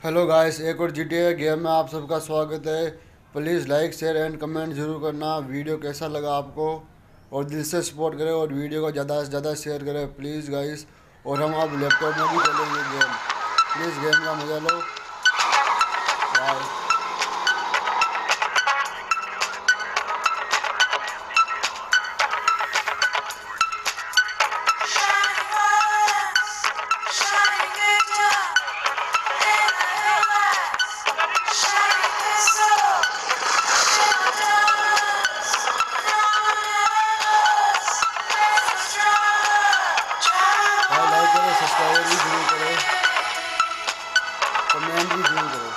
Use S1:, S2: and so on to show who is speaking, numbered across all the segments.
S1: Hello guys, एक और GTA game में आप सबका स्वागत है। Please like share and comment जरूर करना। वीडियो कैसा लगा आपको, और दिल से सपोर्ट करें और वीडियो को ज़्यादा से ज़्यादा शेयर करें प्लीज़ गाइस। और हम अब लैपटॉप में भी खेलेंगे गेम। प्लीज़ गेम का मजा लो। बाय। लाइक करो, सब्सक्राइब भी जरूर करो, कमेंट भी जरूर करो।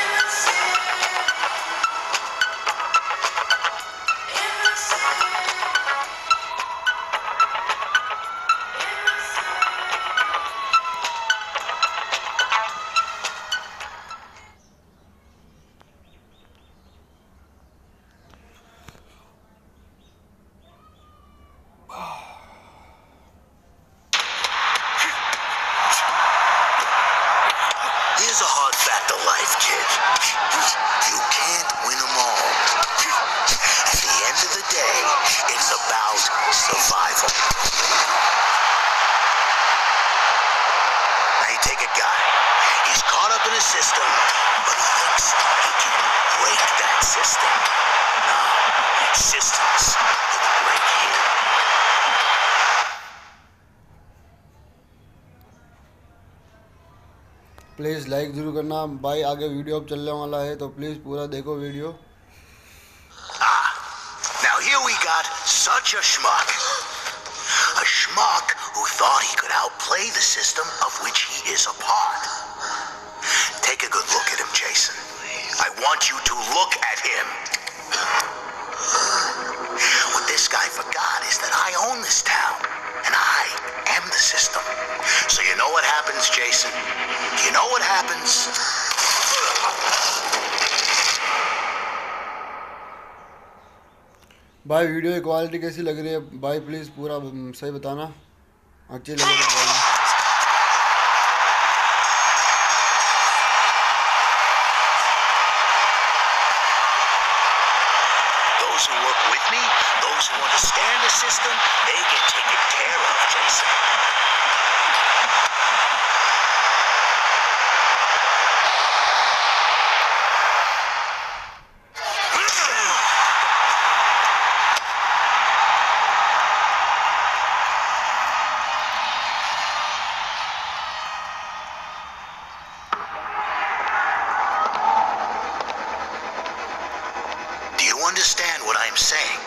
S2: Here's a hard fact of life, kid. You can't win them all. At the end of the day, it's about survival. Now you take a guy. He's caught up in a system, but he thinks he can break that system. No, systems can break him.
S1: Please like ज़रूर करना भाई। आगे video अब चलने वाला है तो please पूरा देखो video.
S2: Now here we got such a schmuck. A schmuck who thought he could outplay the system of which he is a part. Take a good look at him, Jason. I want you to look at him. What this guy forgot is that I own this town, and I am the system. So you know what happens, Jason? You know what happens?
S1: भाई video की quality कैसी लग रही है भाई, please पूरा सही बताना। अच्छी लग रही है भाई।
S2: Those who work with me, those who understand the system, they get taken care of, Jason. Do you understand what I'm saying?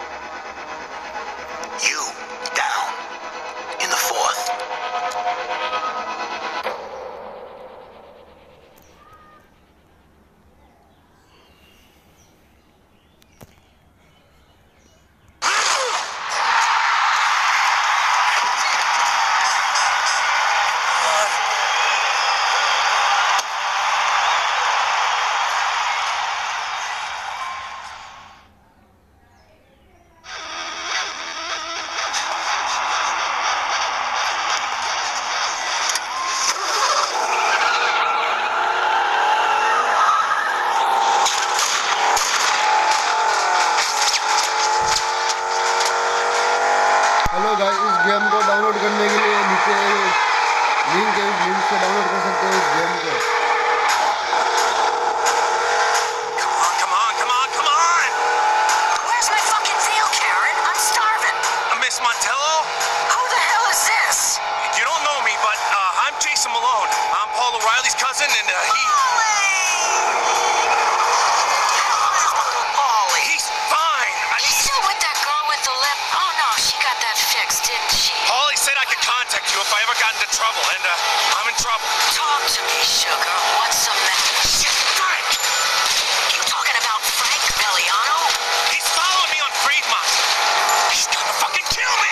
S2: You down in the fourth.
S1: Hello guys, इस गेम को डाउनलोड करने के लिए नीचे link है, link से download कर सकते हैं इस गेम को।
S2: Come on, come on, come on!
S3: Where's my fucking meal, Karen? I'm starving.
S2: Miss Montello?
S3: Who the hell is this?
S2: You don't know me, but I'm Jason Malone. I'm Paul O'Reilly's cousin, and
S3: Ollie.
S2: he's fine.
S3: You still with that girl with the lip? Oh no, she got that fixed, didn't she?
S2: Paulie said I could contact you if I ever got into trouble, and I'm in trouble.
S3: Talk to me, sugar. What's the matter?
S2: Shit, Frank!
S3: You talking about Frank Belliano?
S2: He's following me on Fremont. He's gonna fucking kill me!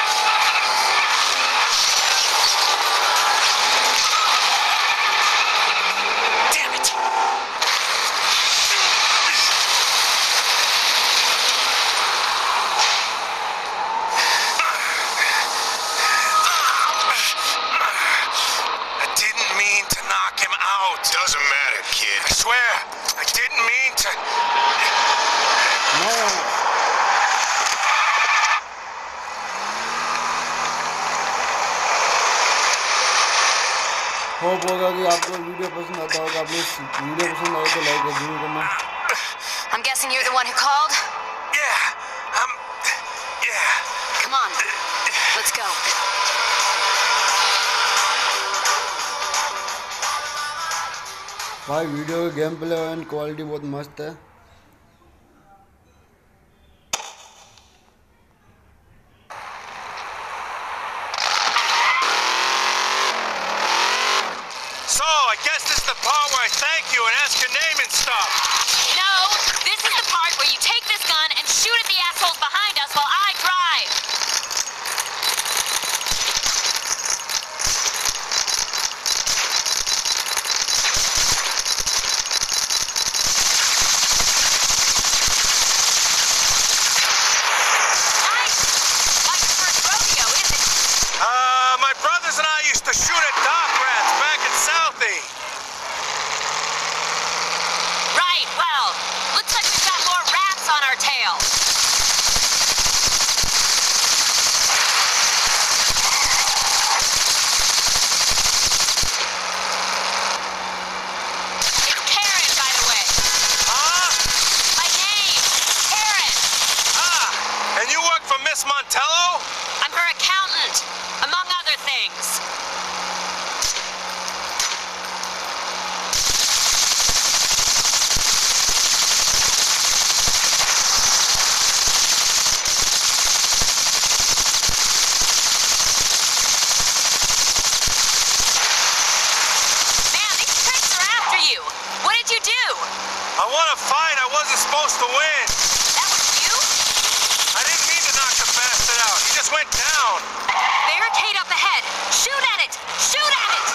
S2: Damn it! I didn't mean to knock
S4: out. Doesn't matter, kid. I swear, I didn't mean to.
S1: No. Hope होगा कि आपको video पसंद आता होगा। Please video पसंद आए तो like जरूर करना।
S3: I'm guessing you're the one who called?
S4: Yeah. Yeah.
S3: Come on. Let's go.
S1: भाई वीडियो का गेम प्ले एंड क्वालिटी बहुत मस्त है।
S4: So, I guess this is the part where I thank you and ask your name and stuff.
S3: No, this is the part where you take this gun and shoot at the assholes behind us while I drive. Nice. Not your first rodeo, is it?
S4: My brothers and I used to shoot at dock rats back in Southie.
S3: Right, well, looks like we've got more rats on our tail. It's Karen, by the way.
S4: Huh?
S3: My name, Karen.
S4: Ah, and you work for Miss Montello?
S3: I'm her accountant, among other things. Man, these pricks are after you. What did you do?
S4: I won a fight I wasn't supposed to win.
S3: That was you?
S4: I didn't mean to knock the bastard out. He just went down.
S3: Barricade up ahead. Shoot at it! Shoot at it!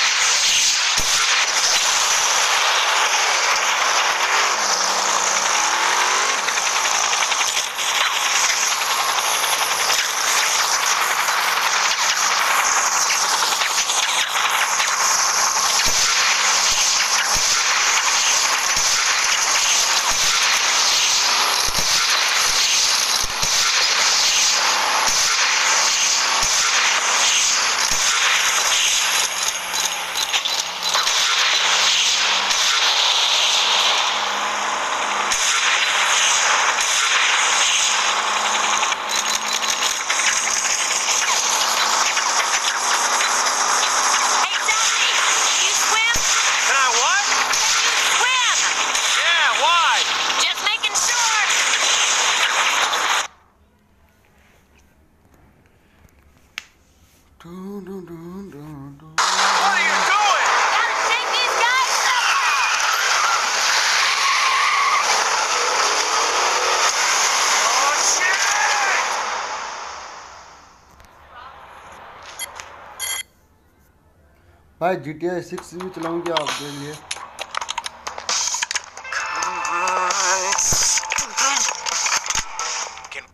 S3: Hey, Sassy! Can you swim?
S4: Can I what?
S3: Swim!
S4: Yeah, why?
S3: Just making sure!
S4: What are you doing?
S3: Gotta save these guys!
S4: Oh, shit!
S1: भाई GTA 6 भी चलाऊं क्या आपके लिए?
S4: Can-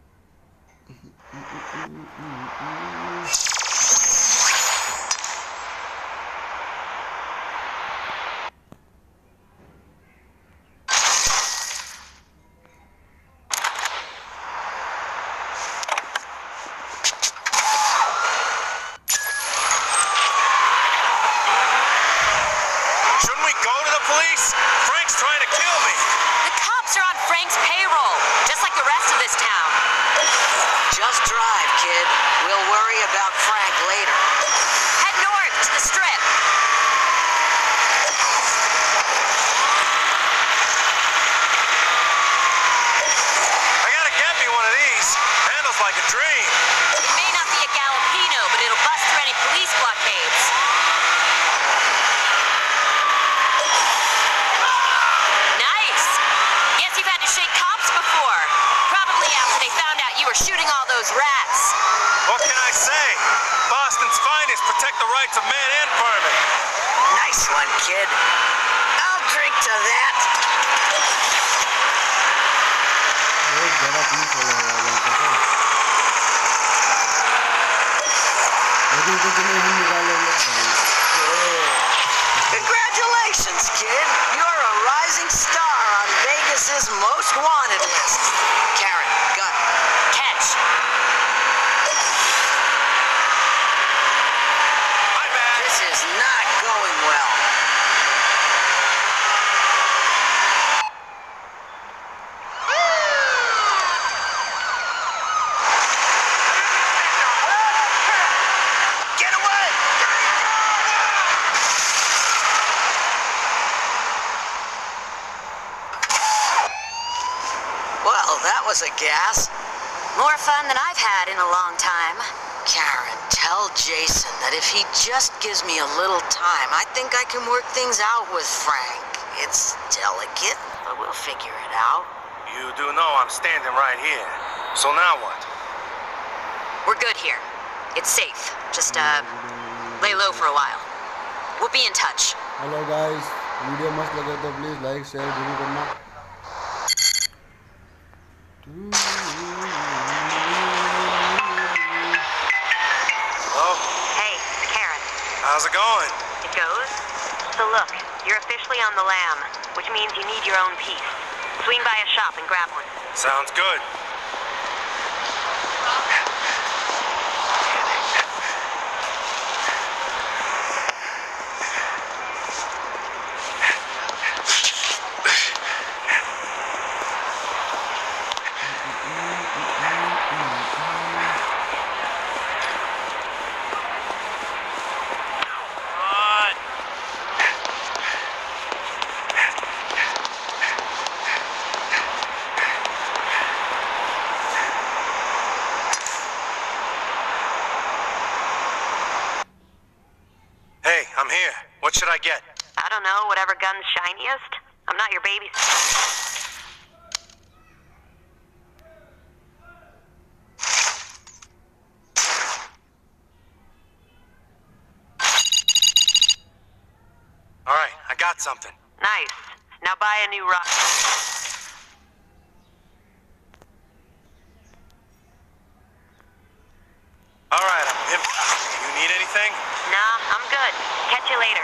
S4: Shouldn't we go to the police? Frank's trying to kill me.
S3: The cops are on Frank's payroll, just like the rest of this town.
S5: Just drive, kid. We'll worry about Frank later.
S3: Head north to the strip.
S4: I gotta get me one of these. Handles like a dream.
S3: It may not be a Galapino, but it'll bust through any police blockades. Nice! Guess you've had to shake cops before. Probably after they found out you were shooting all those rats.
S4: What can I say? Boston's finest protect the rights of man and vermin.
S5: Nice one, kid. I'll drink to that.
S1: बहुत ज़्यादा police वाले हो गए हैं, पता है? लेकिन कुछ नहीं हम निकालेंगे भाई।
S5: Congratulations! is not going well.
S2: Get away!
S5: Well, that was a gas.
S3: More fun than I've had in a long time.
S5: Karen, tell Jason that if he just gives me a little time, I think I can work things out with Frank. It's delicate, but we'll figure it out.
S4: You do know I'm standing right here. So now what?
S3: We're good here. It's safe. Just, lay low for a while. We'll be in touch.
S1: Hello guys, video मस्त लगे तो please like share जरूर करना।
S4: Hello?
S3: Hey, Karen.
S4: How's it going?
S3: It goes? So look, you're officially on the lam, which means you need your own piece. Swing by a shop and grab one.
S4: Sounds good. Hey, I'm here. What should I get?
S3: I don't know, whatever gun's shiniest. I'm not your baby.
S4: All right, I got something.
S3: Nice. Now buy a new rock.
S4: All right, I'm in. You need anything?
S3: Nah, I'm good. Catch you later.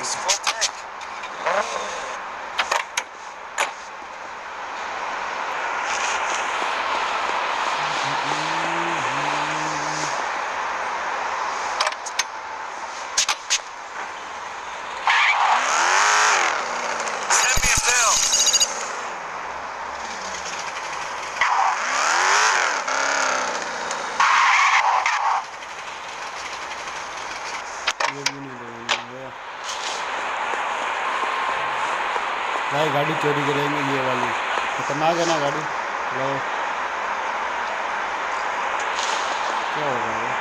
S4: Nice, full tank. Send me a bill.
S1: ये भी नहीं देंगे भाई, गाड़ी चोरी करेंगे ये वाली, खतरनाक है ना गाड़ी। लो क्या होगा ये?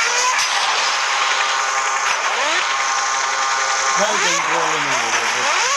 S1: भाई कंट्रोल नहीं हो रहा है।